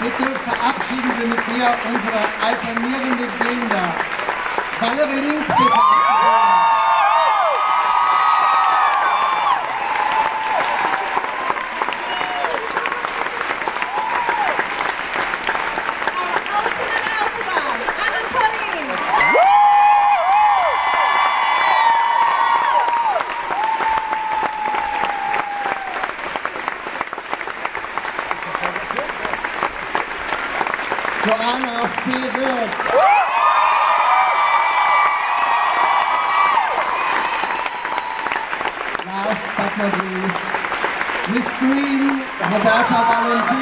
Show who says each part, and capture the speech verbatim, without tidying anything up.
Speaker 1: Bitte verabschieden Sie mit mir unsere alternierende Kinder. Valerie Link, bitte. Joanna Fee-Wirtz. Last but not least, Miss Green, Roberta Valentin.